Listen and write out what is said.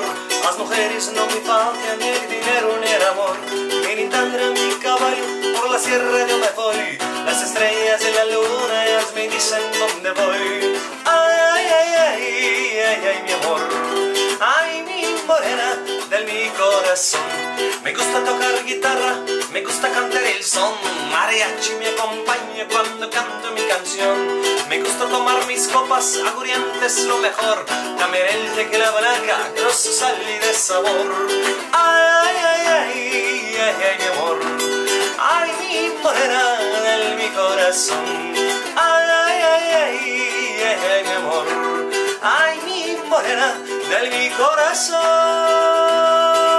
Las mujeres no me faltan, ni el dinero ni el amor, ni tendré mi caballo, por la sierra yo me voy. Las estrellas y la luna, ellas me dicen dónde voy. Ay, ay, ay, ay, ay, mi amor, ay, mi morena del mi corazón. Me gusta tocar guitarra, me gusta cantar el son, mariachi me acompaña cuando canto mi canción. Me gusta tomar mis copas, aguardientes lo mejor, también el tequila blanca, grosso, sal y de sabor. Ay, ay, ay, ay, ay, mi amor, ay, mi morena de mi corazón. Ay, ay, ay, ay, ay, ay, mi amor, ay, mi morena de mi corazón.